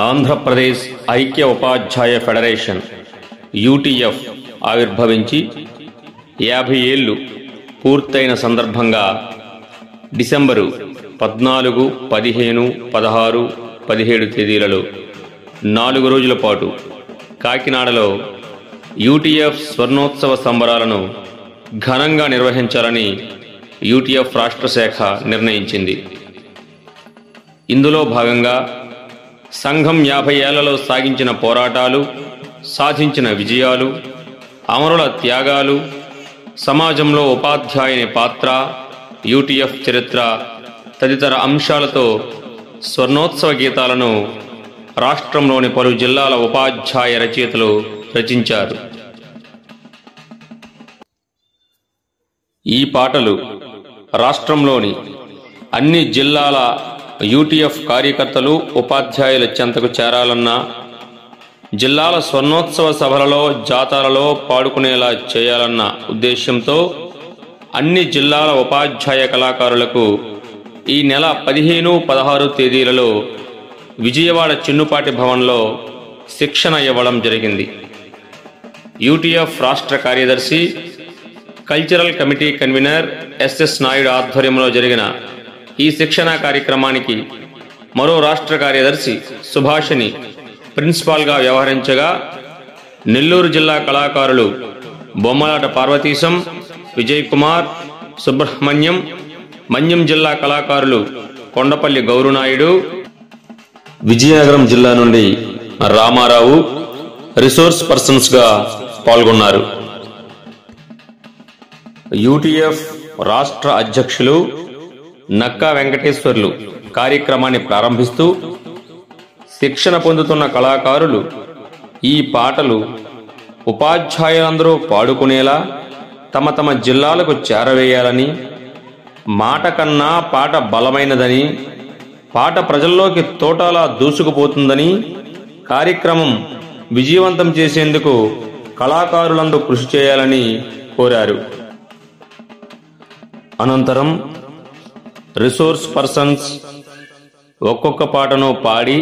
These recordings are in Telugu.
ఆంధ్రప్రదేశ్ ఐక్య ఉపాధ్యాయ ఫెడరేషన్ యూటీఎఫ్ ఆవిర్భవించి 50 ఏళ్లు పూర్తయిన సందర్భంగా డిసెంబరు 14, 15, 16, 17 తేదీలలో 4 రోజుల పాటు కాకినాడలో యూటీఎఫ్ స్వర్ణోత్సవ సంబరాలను ఘనంగా నిర్వహించాలని యూటీఎఫ్ రాష్ట్ర శాఖ నిర్ణయించింది. ఇందులో భాగంగా సంఘం 50 ఏళ్లలో సాగించిన పోరాటాలు, సాధించిన విజయాలు, అమరుల త్యాగాలు, సమాజంలో ఉపాధ్యాయుని పాత్ర, యూటీఎఫ్ చరిత్ర తదితర అంశాలతో స్వర్ణోత్సవ గీతాలను రాష్ట్రంలోని పలు జిల్లాల ఉపాధ్యాయ రచయితలు రచించారు. ఈ పాటలు రాష్ట్రంలోని అన్ని జిల్లాల యూటీఎఫ్ కార్యకర్తలు, ఉపాధ్యాయుల చెంతకు చేరాలన్నా, జిల్లాల స్వర్ణోత్సవ సభలలో, జాతరలలో పాడుకునేలా చేయాలన్న ఉద్దేశంతో అన్ని జిల్లాల ఉపాధ్యాయ కళాకారులకు ఈ నెల 15, 16 తేదీలలో విజయవాడ చిన్నుపాటి భవన్లో శిక్షణ ఇవ్వడం జరిగింది. యూటీఎఫ్ రాష్ట్ర కార్యదర్శి, cultural committee convener S S Naidu ఆధ్వర్యంలో జరిగిన ఈ శిక్షణా కార్యక్రమానికి మరో రాష్ట్ర కార్యదర్శి సుభాషిణి ప్రిన్సిపాల్గా వ్యవహరించగా, నెల్లూరు జిల్లా కళాకారులు బొమ్మలాట పార్వతీశం, విజయ్ కుమార్, సుబ్రహ్మణ్యం, మన్యం జిల్లా కళాకారులు కొండపల్లి గౌరునాయుడు, విజయనగరం జిల్లా నుండి రామారావు రిసోర్స్ పర్సన్స్గా పాల్గొన్నారు. యూటీఎఫ్ రాష్ట్ర అధ్యక్షులు నక్కా వెంకటేశ్వర్లు కార్యక్రమాన్ని ప్రారంభిస్తూ, శిక్షణ పొందుతున్న కళాకారులు ఈ పాటలు ఉపాధ్యాయులందరూ పాడుకునేలా తమ తమ జిల్లాలకు చేరవేయాలని, మాట కన్నా పాట బలమైనదని, పాట ప్రజల్లోకి తోటలా దూసుకుపోతుందని, కార్యక్రమం విజయవంతం చేసేందుకు కళాకారులందరూ కృషి చేయాలని కోరారు. అనంతరం రిసోర్స్ పర్సన్స్ ఒక్కొక్క పాటను పాడి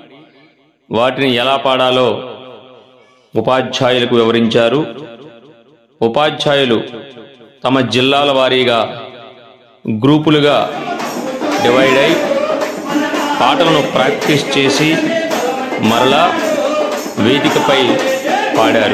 వాటిని ఎలా పాడాలో ఉపాధ్యాయులకు వివరించారు. ఉపాధ్యాయులు తమ జిల్లాల వారీగా గ్రూపులుగా డివైడ్ అయి పాటలను ప్రాక్టీస్ చేసి మరలా వేదికపై పాడారు.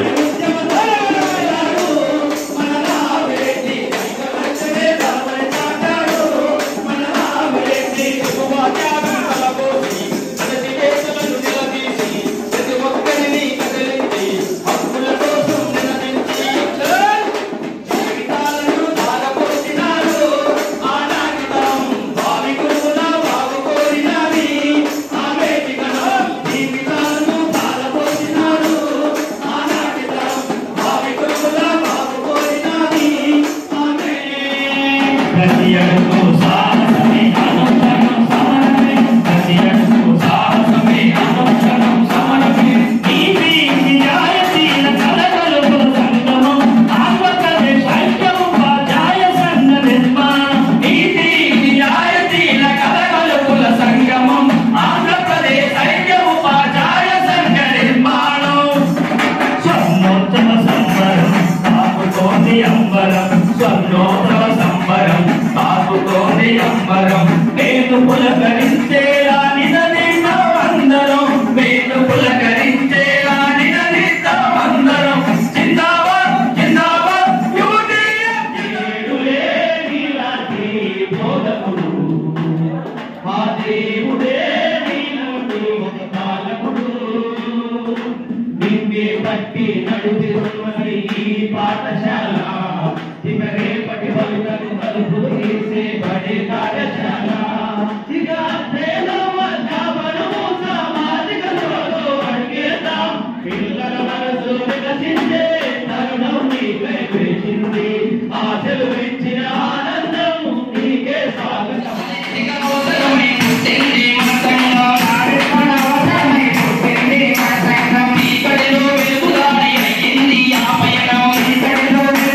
Thank you.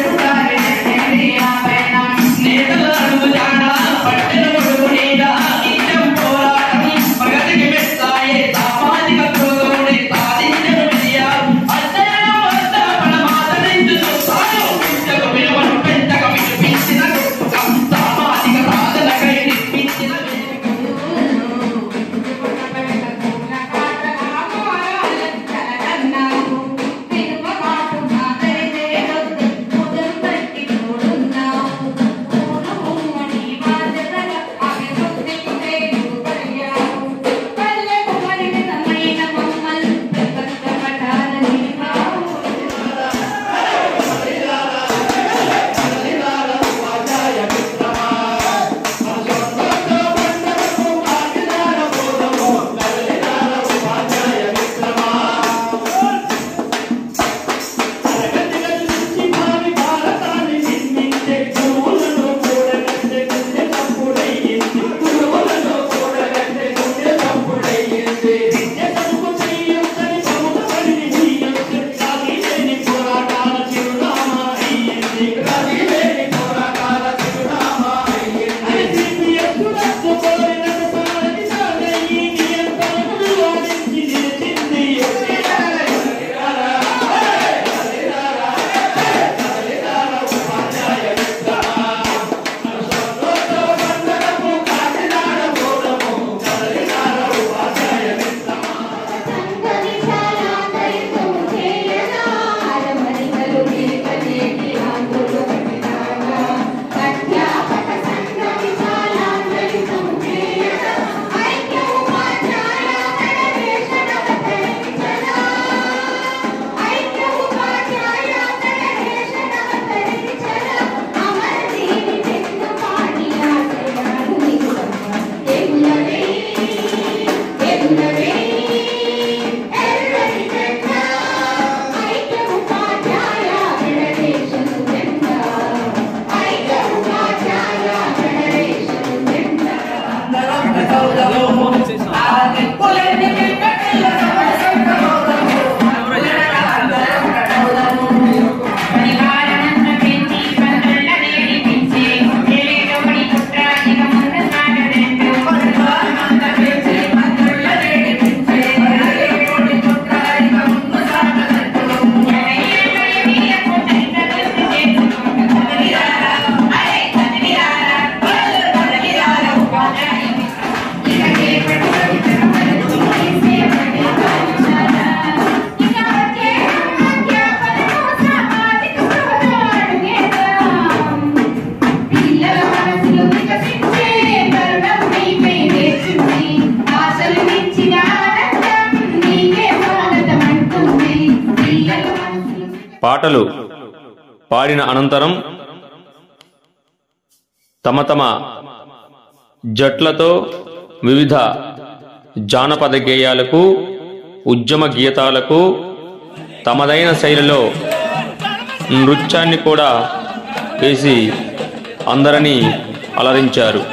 పాటలు పాడిన అనంతరం తమ తమ జట్లతో వివిధ జానపద గేయాలకు, ఉద్యమ గీతాలకు తమదైన శైలిలో నృత్యాన్ని కూడా వేసి అందరినీ అలరించారు.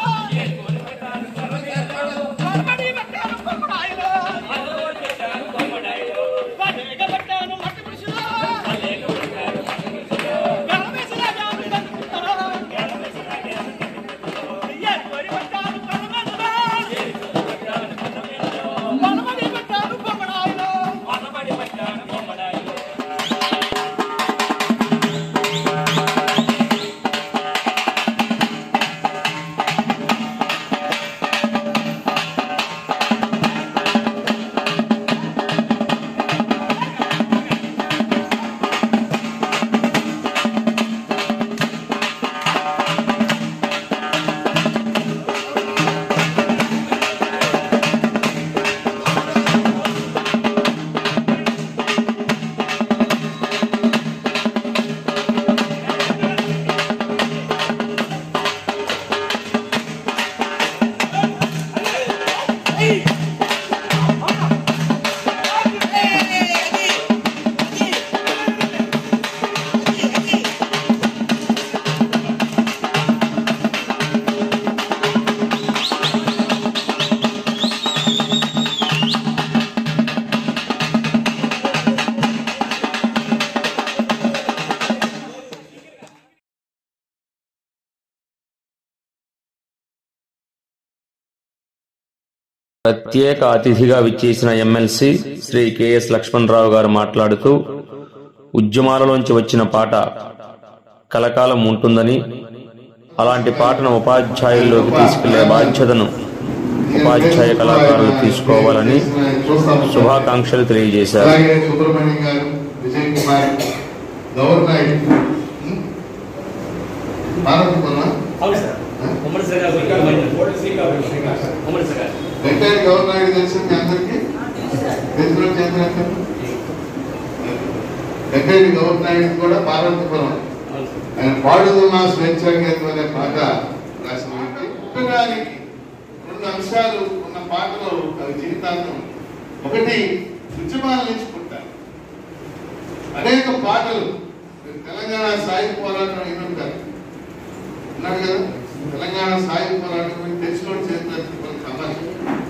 ప్రత్యేక అతిథిగా విచ్చేసిన ఎమ్మెల్సీ శ్రీ కెఎస్ లక్ష్మణరావు గారు మాట్లాడుతూ, ఉద్యమాలలోంచి వచ్చిన పాట కలకాలం ఉంటుందని, అలాంటి పాటను ఉపాధ్యాయుల్లోకి తీసుకెళ్లే బాధ్యతను ఉపాధ్యాయ కళాకారులు తీసుకోవాలని శుభాకాంక్షలు తెలియజేశారు. వెంకయ్య గవర్నర్ తెలిసి మీ అందరికీ వెంకయ్య గవర్నర్ కూడా పార్వతీపురం ఆయన పాడుతున్న స్వేచ్ఛాగీతం అనే పాట రాసిన వ్యక్తి. పుట్టడానికి 2 అంశాలు ఉన్న పాటలో అవి జీవితాంతం. ఒకటి, ఉద్యమాల నుంచి పుట్టాలి. అనేక పాటలు తెలంగాణ సాయుధ పోరాటం వినుంటారు, ఉన్నారు కదా. తెలంగాణ సాయుధ పోరాటం గురించి తెలుసుకోవడం చేస్తున్న సమాజం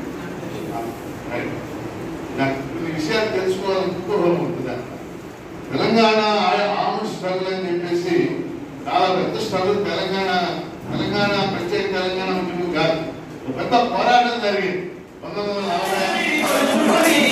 నాకు కొన్ని విషయాలు తెలుసుకోవాలని కుతూహలం ఉంటుంది. తెలంగాణ ఆర్మ్డ్ స్ట్రగుల్ అని చెప్పేసి చాలా పెద్ద స్ట్రగుల్. తెలంగాణ ప్రత్యేక తెలంగాణ ఉద్యమం కాదు, ఒక పెద్ద పోరాటం జరిగింది 1940.